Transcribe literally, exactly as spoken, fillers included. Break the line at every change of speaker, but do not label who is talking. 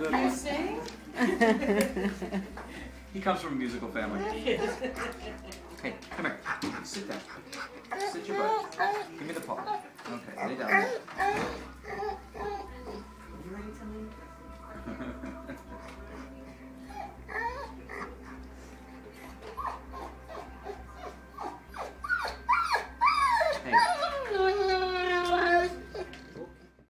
good
You
one.
sing?
He comes from a musical family. Hey, come here. Sit down. Sit your butt. Give me the paw. Okay, lay down.